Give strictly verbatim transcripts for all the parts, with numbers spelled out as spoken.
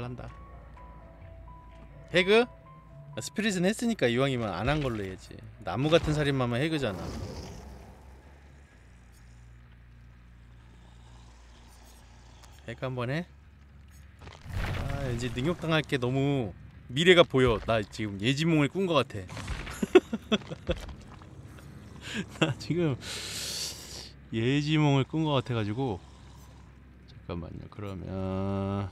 한다. 해그? 스피릿은 했으니까 이왕이면 안 한 걸로 해야지. 나무 같은 살인마만 해그잖아. 해그 한번 해? 아, 왠지 능욕당할 게 너무 미래가 보여. 나 지금 예지몽을 꾼 것 같아. 나 지금 예지몽을 꾼 것 같아가지고. 잠깐만요. 그러면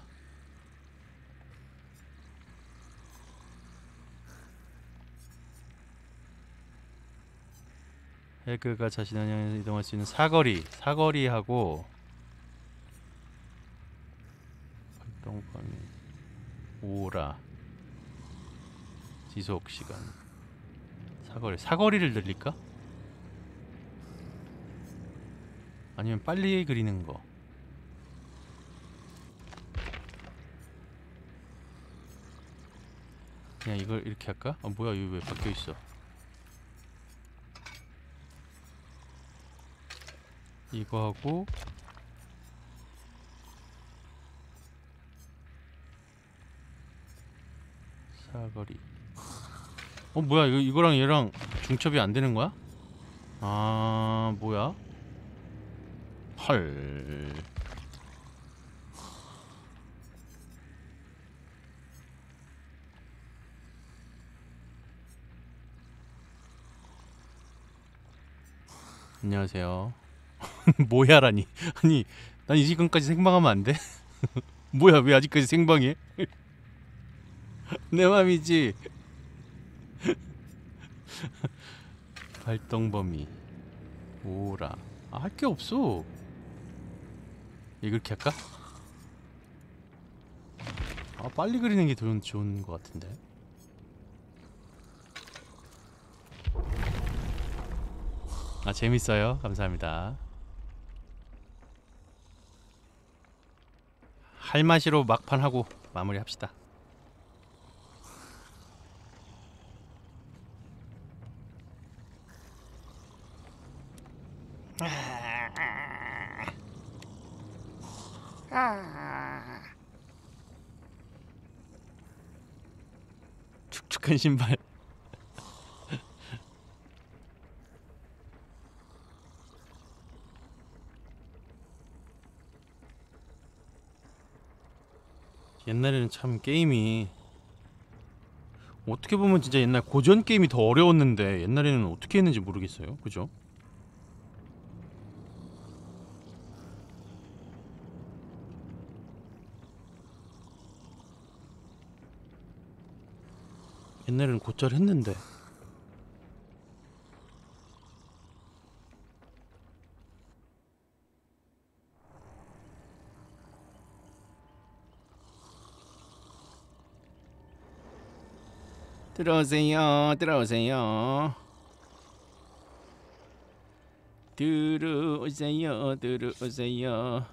해그가 자신을 향해 이동할 수 있는 사거리, 사거리하고 활동 범위, 오라, 지속 시간, 사거리, 사거리를 늘릴까? 아니면 빨리 그리는 거. 그냥 이걸 이렇게 할까? 아 뭐야 이거 왜 바뀌어 있어? 이거 하고 사거리. 어 뭐야 이거 이거랑 얘랑 중첩이 안 되는 거야? 아 뭐야? 헐. 안녕하세요. 뭐야라니. 아니 난 이 시간까지 생방하면 안 돼? 뭐야 왜 아직까지 생방해? 내 맘이지. 활동 범위 오라. 아, 할 게 없어. 이렇게 할까? 아 빨리 그리는 게 더 좋은 것 같은데. 아 재밌어요. 감사합니다. 할맛이로 막판 하고 마무리합시다. 축축한 신발. 옛날에는 참 게임이 어떻게 보면 진짜 옛날 고전 게임이 더 어려웠는데 옛날에는 어떻게 했는지 모르겠어요. 그죠? 옛날에는 곧잘 했는데. 들어오세요. 들어오세요. 들어오세요. 들어오세요.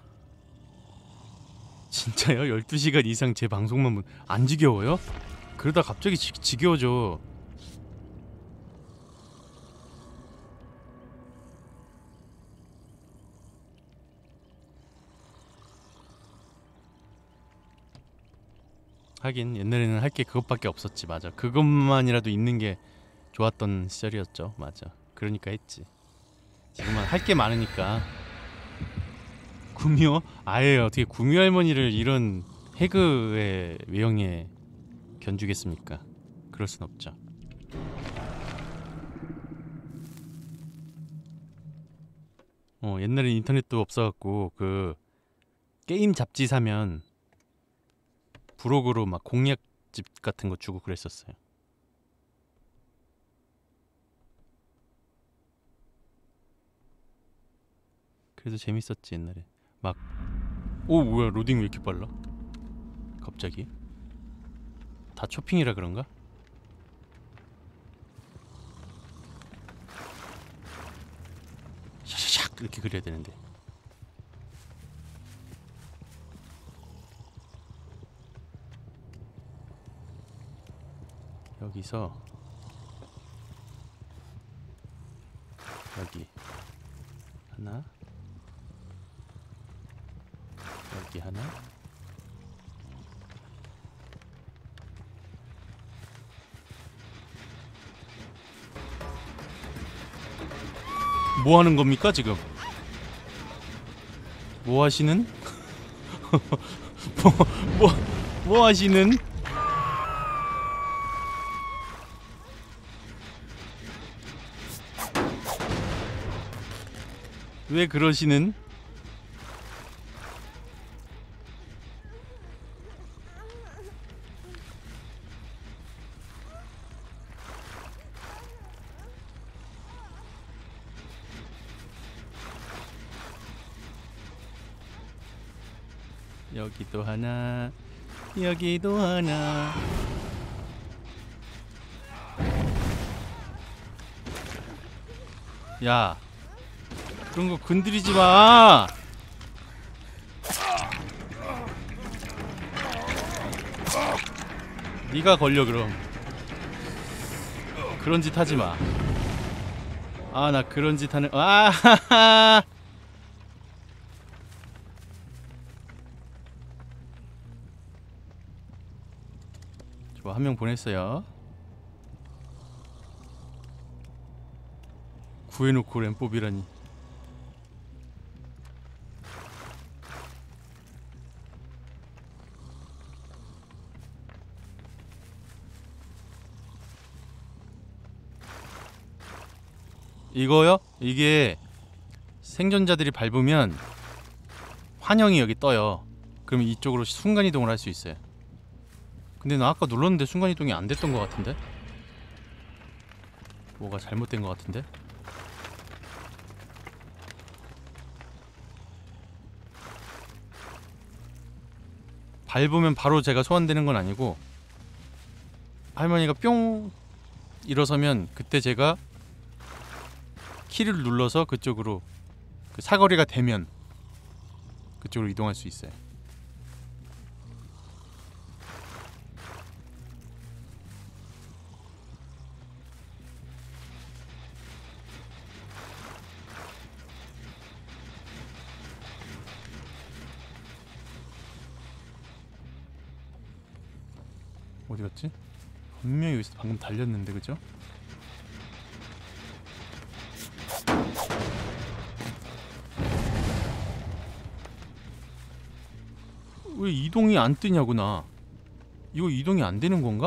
진짜요? 열두 시간 이상 제 방송만 보- 안 지겨워요? 그러다 갑자기 지, 지겨워져. 하긴 옛날에는 할 게 그것밖에 없었지. 맞아. 그것만이라도 있는 게 좋았던 시절이었죠. 맞아. 그러니까 했지. 지금은 할 게 많으니까. 구미호? 아예 어떻게 구미 할머니를 이런 해그의 외형에 견주겠습니까? 그럴 순 없죠. 어 옛날엔 인터넷도 없어갖고 그 게임 잡지 사면 부록으로 막 공략집 같은 거 주고 그랬었어요. 그래도 재밌었지 옛날에. 막 오 뭐야 로딩 왜 이렇게 빨라? 갑자기? 다 쇼핑이라 그런가? 샤샤샥 이렇게 그려야 되는데. 여기서 여기 하나, 여기 하나, 뭐 하는 겁니까 지금? 뭐 하시는? 뭐, 뭐, 뭐 하시는? 왜 그러시는? 여기도 하나, 여기도 하나. 야, 그런 거 건드리지 마. 네가 걸려 그럼. 그런 짓 하지 마. 아, 나 그런 짓 하는. 아, 하하. 좋아, 한 명 보냈어요. 구해놓고 램법이라니. 이거요? 이게 생존자들이 밟으면 환영이 여기 떠요. 그러면 이쪽으로 순간이동을 할 수 있어요. 근데 나 아까 눌렀는데 순간이동이 안 됐던 것 같은데? 뭐가 잘못된 것 같은데? 밟으면 바로 제가 소환되는 건 아니고 할머니가 뿅 일어서면 그때 제가 키를 눌러서 그쪽으로 그 사거리가 되면 그쪽으로 이동할 수 있어요. 어디 갔지? 분명히 여기서 방금 달렸는데, 그죠? 왜 이동이 안 뜨냐고. 나 이거 이동이 안 되는 건가?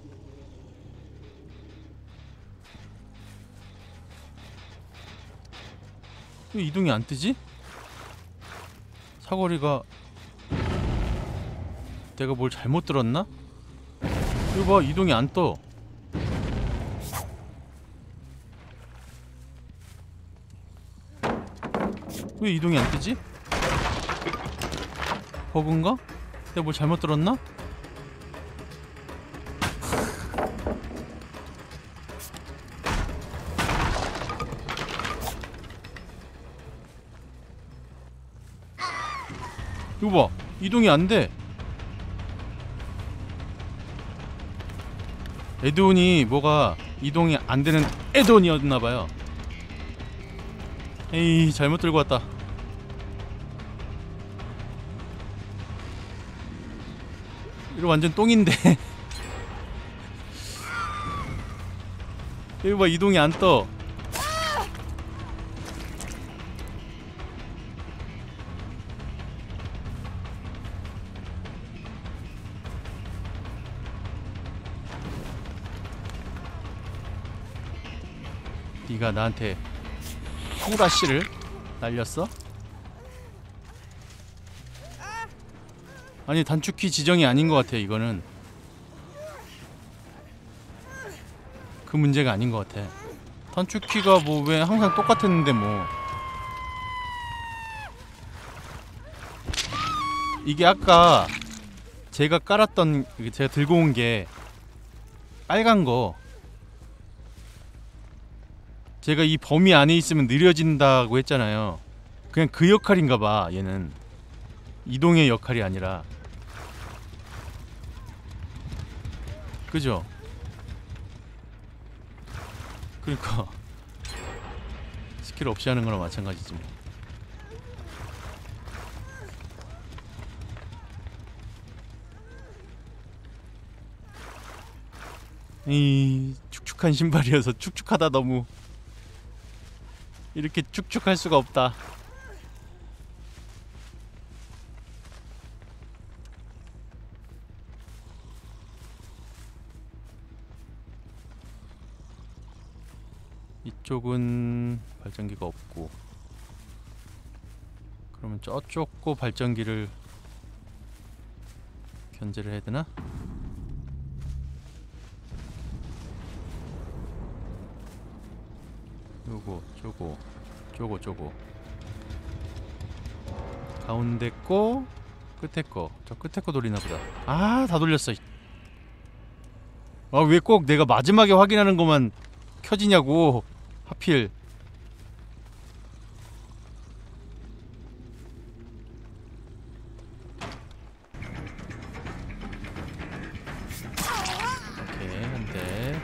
왜 이동이 안 뜨지? 사거리가 내가 뭘 잘못 들었나? 이거 봐, 이동이 안 떠. 왜 이동이 안 뜨지? 버그인가? 내가 뭘 잘못 들었나? 이거 봐, 이동이 안 돼. 에드온이 뭐가 이동이 안 되는 에드온이었나봐요. 에이, 잘못 들고 왔다. 이거 완전 똥인데. 이거 봐, 이동이 안 떠. 네가 나한테 후라씨를 날렸어? 아니, 단축키 지정이 아닌 것 같아. 이거는 그 문제가 아닌 것 같아. 단축키가 뭐 왜 항상 똑같았는데 뭐. 이게 아까 제가 깔았던, 제가 들고 온 게 빨간 거, 제가 이 범위 안에 있으면 느려진다고 했잖아요. 그냥 그 역할인가봐. 얘는 이동의 역할이 아니라. 그죠? 그러니까 스킬 없이 하는 거랑 마찬가지지 뭐. 이 축축한 신발이어서 축축하다 너무. 이렇게 쭉쭉 할 수가 없다. 이쪽은 발전기가 없고, 그러면 저쪽 거 발전기를 견제를 해야 되나? 요거, 저거, 저거, 저거. 가운데 거, 끝에 거. 저 끝에 거 돌리나 보다. 아, 다 돌렸어. 아, 왜 꼭 내가 마지막에 확인하는 것만 켜지냐고. 하필. 오케이, 한 대.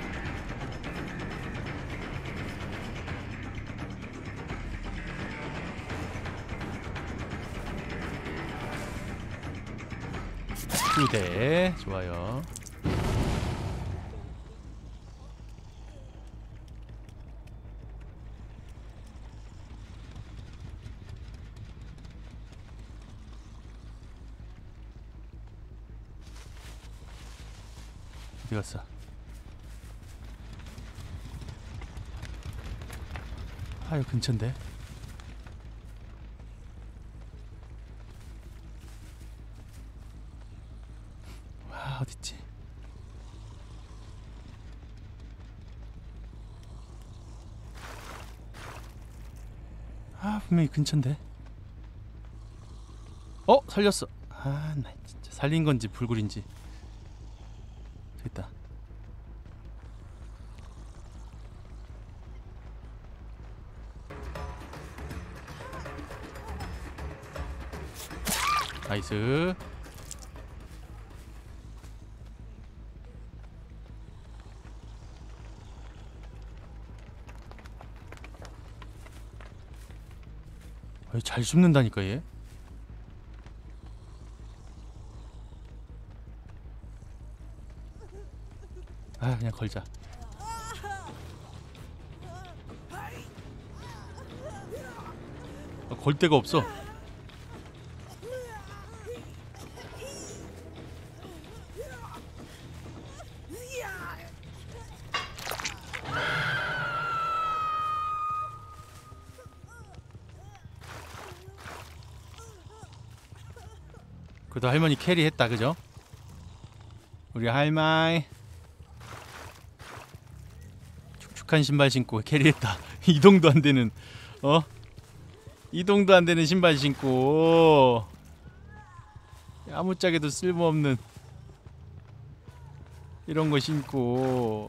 두 대. 좋아요. 어디 갔어? 아, 여기 근처인데. 와, 어딨지? 아, 분명히 근처인데. 어? 살렸어. 아, 나 진짜 살린 건지 불굴인지. 됐다. 나이스. 아, 잘 숨는다니까 얘. 아, 그냥 걸자. 아, 걸 데가 없어. 그래도 할머니 캐리했다, 그죠? 우리 할머니 축축한 신발 신고 캐리했다. 이동도 안 되는, 어? 이동도 안 되는 신발 신고 아무짝에도 쓸모없는 이런 거 신고.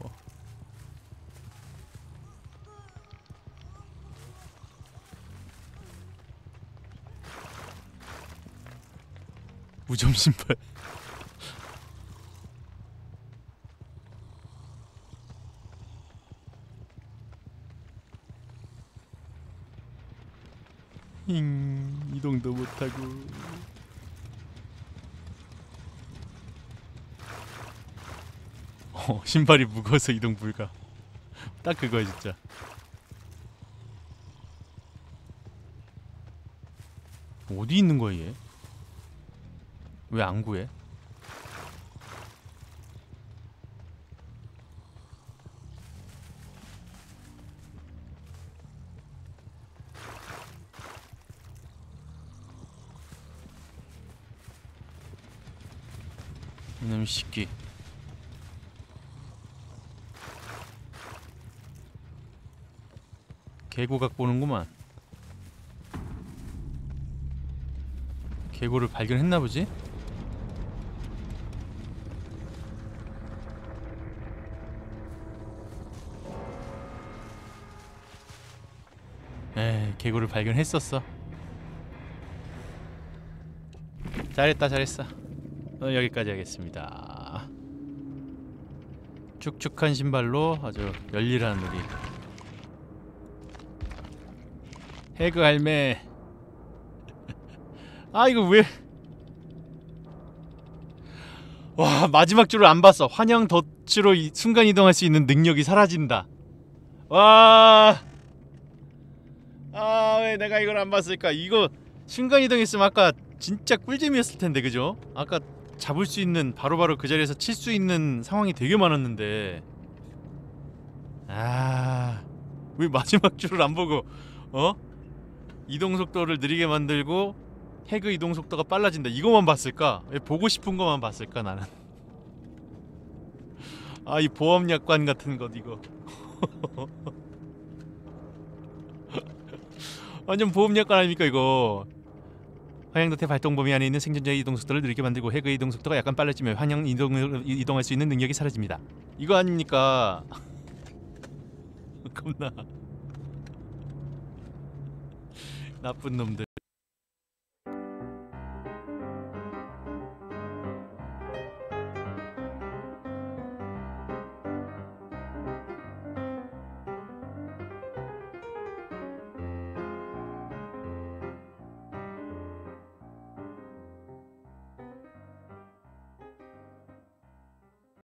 무좀 신발. 잉, 이동도 못하고. 어, 신발이 무거워서 이동 불가. 딱 그거야 진짜. 어디 있는 거야 얘? 왜 안 구해? 이놈 새끼. 개고각 보는구만. 개고를 발견했나 보지? 에이, 개고를 발견했었어. 잘했다, 잘했어. 어, 여기까지 하겠습니다. 축축한 신발로 아주 열일하는 우리 해그 할매. 아, 이거 왜? 와, 마지막 줄을 안 봤어. 환영 덫으로 이, 순간 이동할 수 있는 능력이 사라진다. 와, 아, 왜 내가 이걸 안 봤을까? 이거 순간이동했으면 아까 진짜 꿀잼이었을 텐데, 그죠? 아까 잡을 수 있는, 바로바로 그 자리에서 칠 수 있는 상황이 되게 많았는데. 아, 왜 마지막 줄을 안 보고 어? 이동 속도를 느리게 만들고 핵의 이동 속도가 빨라진다, 이거만 봤을까? 왜 보고 싶은 것만 봤을까 나는? 아, 이 보험 약관 같은 것 이거. 완전 보험 약관 아닙니까 이거? 환영도태 발동 범위 안에 있는 생존자의 이동 속도를 느리게 만들고 핵의 이동 속도가 약간 빨라지면 환영 이동 이동할 수 있는 능력이 사라집니다. 이거 아닙니까? 겁나 나쁜 놈들.